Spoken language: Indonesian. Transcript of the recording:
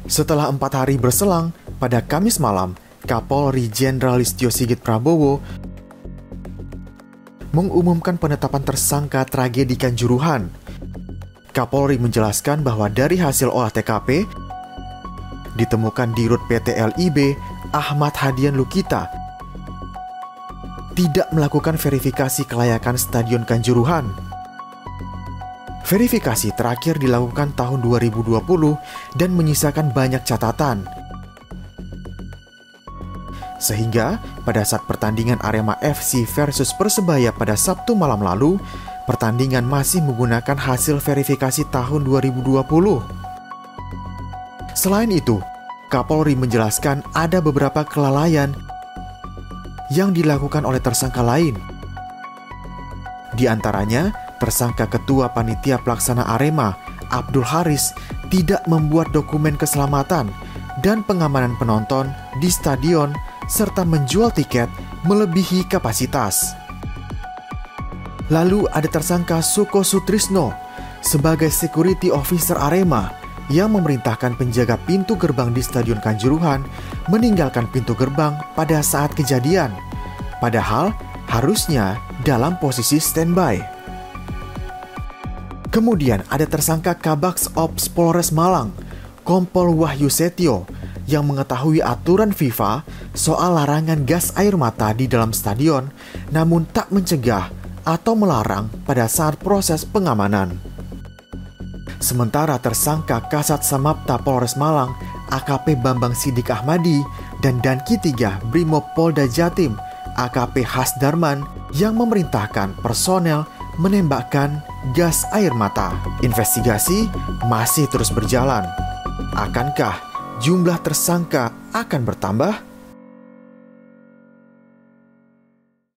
Setelah 4 hari berselang, pada Kamis malam, Kapolri Jenderal Listio Sigit Prabowo mengumumkan penetapan tersangka tragedi Kanjuruhan. Kapolri menjelaskan bahwa dari hasil olah TKP, ditemukan di Rut PT LIB Ahmad Hadian Lukita tidak melakukan verifikasi kelayakan Stadion Kanjuruhan. Verifikasi terakhir dilakukan tahun 2020 dan menyisakan banyak catatan. Sehingga pada saat pertandingan Arema FC versus Persebaya pada Sabtu malam lalu, pertandingan masih menggunakan hasil verifikasi tahun 2020. Selain itu, Kapolri menjelaskan ada beberapa kelalaian yang dilakukan oleh tersangka lain. Di antaranya, tersangka Ketua Panitia Pelaksana Arema, Abdul Haris, tidak membuat dokumen keselamatan dan pengamanan penonton di stadion serta menjual tiket melebihi kapasitas. Lalu ada tersangka Suko Sutrisno sebagai security officer Arema yang memerintahkan penjaga pintu gerbang di Stadion Kanjuruhan meninggalkan pintu gerbang pada saat kejadian, padahal harusnya dalam posisi standby. Kemudian ada tersangka Kabaks Ops Polres Malang, Kompol Wahyu Setio, yang mengetahui aturan FIFA soal larangan gas air mata di dalam stadion, namun tak mencegah atau melarang pada saat proses pengamanan. Sementara tersangka Kasat Samapta Polres Malang, AKP Bambang Sidik Ahmadi, dan Danki 3 Brimob Polda Jatim, AKP Hasdarman, yang memerintahkan personel menembakkan gas air mata. Investigasi masih terus berjalan. Akankah jumlah tersangka akan bertambah?